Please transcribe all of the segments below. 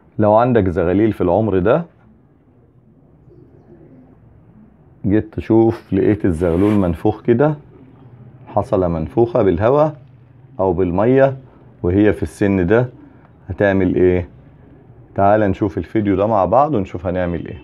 لو عندك زغاليل في العمر ده، جيت تشوف لقيت الزغلول منفوخ كده، حصلة منفوخة بالهواء او بالمية وهي في السن ده، هتعمل ايه؟ تعال نشوف الفيديو ده مع بعض ونشوف هنعمل ايه.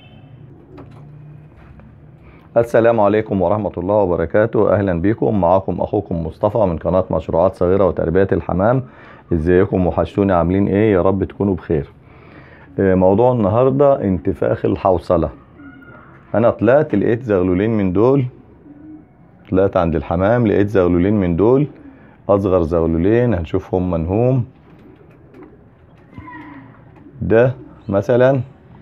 السلام عليكم ورحمة الله وبركاته. اهلا بكم، معاكم اخوكم مصطفى من قناة مشروعات صغيرة وتربية الحمام. ازيكم؟ وحشتوني، عاملين ايه؟ يا رب تكونوا بخير. موضوع النهاردة انتفاخ الحوصلة. انا طلعت لقيت زغلولين من دول، طلعت عند الحمام لقيت زغلولين من دول، اصغر زغلولين هنشوفهم منهم. ده مثلا،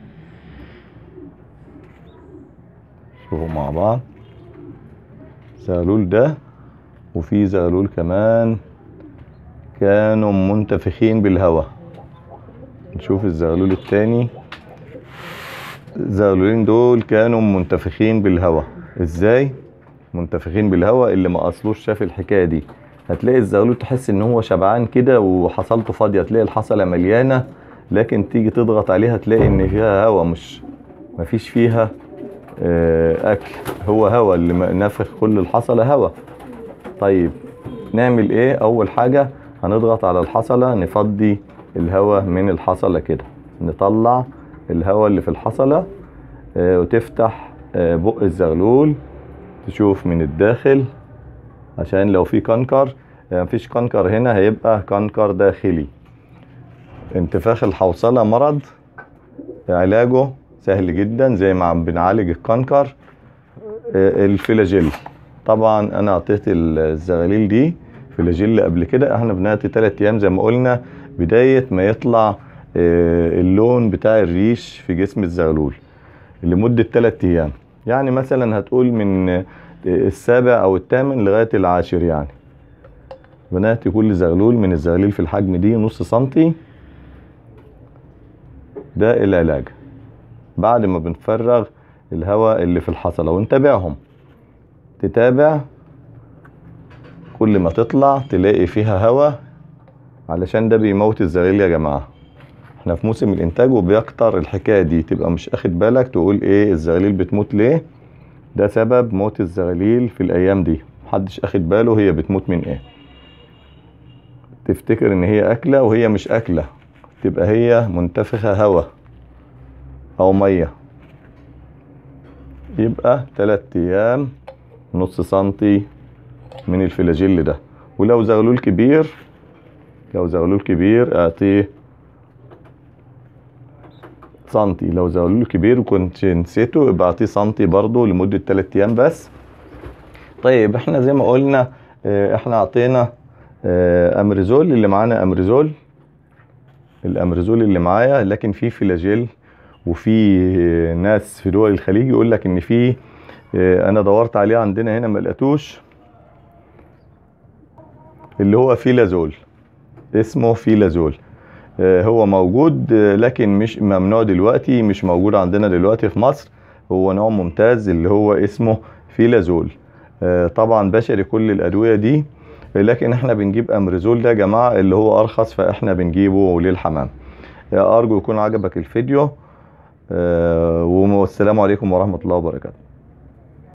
شوفوا مع بعض زغلول ده، وفي زغلول كمان كانوا منتفخين بالهواء. نشوف الزغلول التاني. الزغلولين دول كانوا منتفخين بالهواء. ازاي منتفخين بالهواء؟ اللي ما اصلوش شاف الحكايه دي، هتلاقي الزغلول تحس ان هو شبعان كده وحصلته فاضيه، تلاقي الحصله مليانه، لكن تيجي تضغط عليها تلاقي ان فيها هواء، مش مفيش فيها اكل، هو هواء اللي نافخ كل الحصله هواء. طيب نعمل ايه؟ اول حاجه هنضغط على الحصله نفضي الهواء من الحصله كده، نطلع الهواء اللي في الحصله وتفتح بق الزغلول تشوف من الداخل، عشان لو في كنكر، مفيش كنكر هنا، هيبقى كنكر داخلي. انتفاخ الحوصلة مرض علاجه سهل جدا، زي ما عم بنعالج الكنكر. الفلاجيل، طبعا انا اعطيت الزغاليل دي فلاجيل قبل كده. احنا بنعطي 3 ايام زي ما قلنا، بداية ما يطلع اللون بتاع الريش في جسم الزغلول لمدة 3 ايام. يعني مثلا هتقول من السابع او الثامن لغاية العاشر، يعني بناتي كل زغلول من الزغاليل في الحجم دي نص سنتي. ده العلاج بعد ما بنفرغ الهواء اللي في الحصلة، ونتابعهم. تتابع كل ما تطلع تلاقي فيها هواء، علشان ده بيموت الزغاليل يا جماعة. احنا في موسم الانتاج وبيكتر الحكاية دي، تبقى مش اخد بالك تقول ايه الزغاليل بتموت ليه. ده سبب موت الزغاليل في الايام دي، محدش اخد باله هي بتموت من ايه. تفتكر ان هي اكلة وهي مش اكلة، تبقى هي منتفخة هواء او مية. يبقى 3 ايام نص سنتي من الفلاجيل ده. ولو زغلول كبير، لو زغلول كبير اعطيه سنتي. لو زغلول كبير وكنت نسيته يبقى اعطيه سنتي برضو لمدة 3 ايام بس. طيب احنا زي ما قلنا احنا اعطينا امريزول، اللي معانا امريزول، الامريزول اللي معايا، لكن في فلاجيل. وفي ناس في دول الخليج يقول لك ان في انا دورت عليه عندنا هنا ما لقيتوش، اللي هو فيلازول، اسمه فيلازول. هو موجود لكن مش ممنوع دلوقتي، مش موجود عندنا دلوقتي في مصر. هو نوع ممتاز اللي هو اسمه فيلازول. طبعا بشري كل الادوية دي، لكن احنا بنجيب امريزول ده يا جماعة اللي هو ارخص، فاحنا بنجيبه للحمام. ارجو يكون عجبك الفيديو، والسلام عليكم ورحمة الله وبركاته.